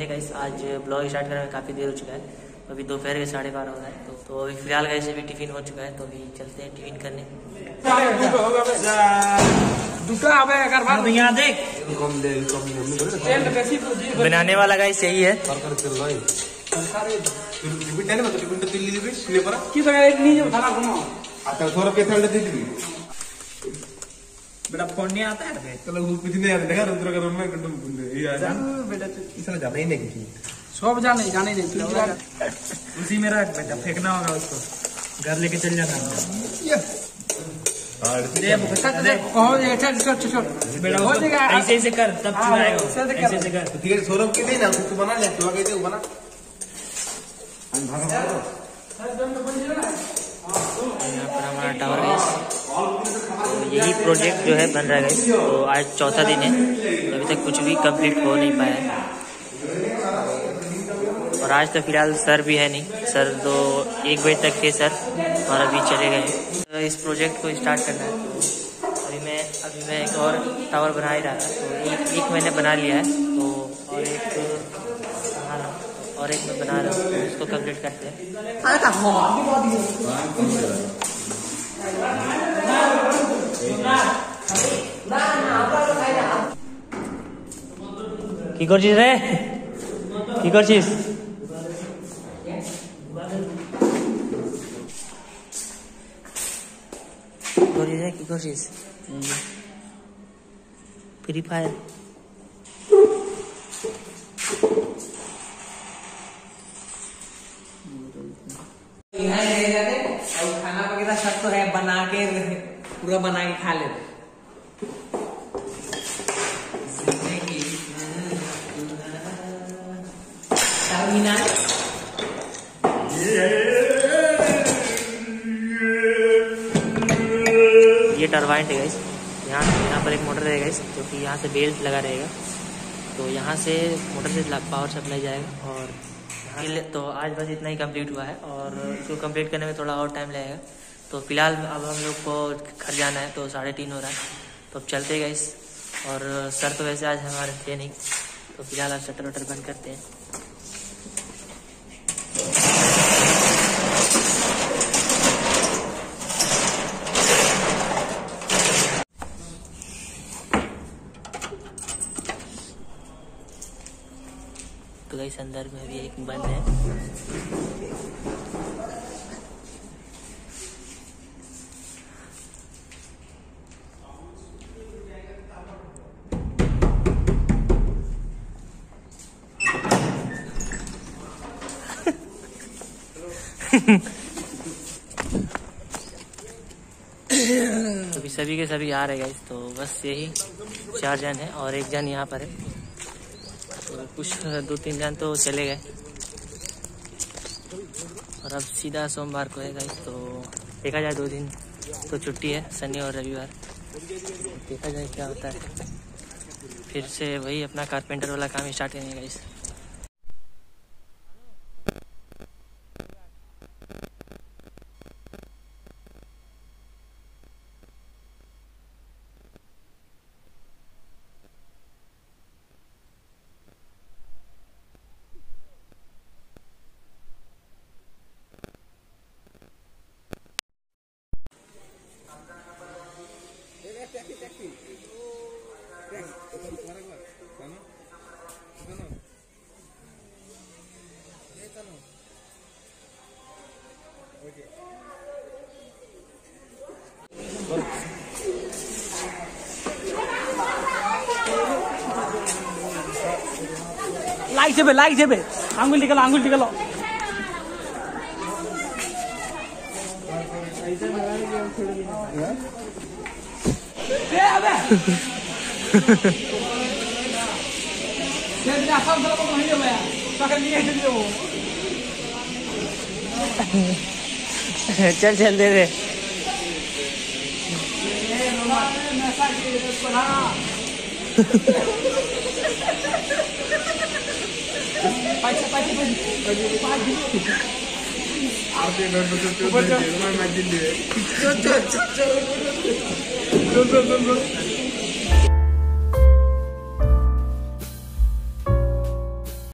थे गाइस, आज blog start करने में काफ़ी देर हो चुका है। तो अभी दोपहर के 12:30 हो रहा है। तो अभी फिलहाल गाइस अभी टिफिन हो चुका है, तो अभी चलते हैं टिफिन करने। यहाँ देख बनाने वाला गाइस यही है। बेटा फोन नहीं आता है कुछ नहीं आता देखा रुद्र का रूम में बेटा इसमें जाना ही नहीं सब जाने उसी में रख बेटा फेंकना होगा उसको घर लेके चल जाना ऐसे ऐसे कर तब ऐसे कर सौरभ के ना तू बना ले तू आगे बना यहाँ पर हमारा टावर है। तो यही प्रोजेक्ट जो है बन रहा है। तो आज चौथा दिन है, तो अभी तक कुछ भी कंप्लीट हो नहीं पाया है। और आज तो फिलहाल सर भी है नहीं, सर तो 1 बजे तक थे सर और अभी चले गए। तो इस प्रोजेक्ट को स्टार्ट करना है। तो अभी मैं एक और टावर बना ही रहा था। तो एक मैंने बना लिया है, तो और एक मैं बना रहा हूँ। तो इसको कंप्लीट करते हैं। কি করছিস রে? কি করছিস? কি করছিস? Free Fire. खाना वगैरह सब तो है, बना के पूरा बना के खा ले। ये टरबाइन है गाइस। यहाँ पर एक मोटर रहेगा गाइस, जो कि यहाँ से बेल्ट लगा रहेगा। तो यहाँ से मोटर से पावर सप्लाई जाएगा। और तो आज बस इतना ही कंप्लीट हुआ है, और इसको कंप्लीट करने में थोड़ा और टाइम लगेगा। तो फिलहाल अब हम लोग को घर जाना है, तो 3:30 हो रहा है। तो अब चलते गाइस। और सर तो वैसे आज हमारे थे नहीं, तो फिलहाल अब शटर वटर बंद करते हैं। तो गाइस अंदर में भी एक बंद है। अभी सभी के सभी आ रहे गाइस। तो बस यही 4 जन है और 1 जन यहाँ पर है। तो कुछ 2-3 जन तो चले गए, और अब सीधा सोमवार को है गाइस। तो देखा जाए 2 दिन तो छुट्टी है, शनि और रविवार। देखा जाए क्या होता है। फिर से वही अपना कारपेंटर वाला काम स्टार्ट करेंगे गाइस। लाइक जेबे आंगुल निकलो। चल दे दे। Pakai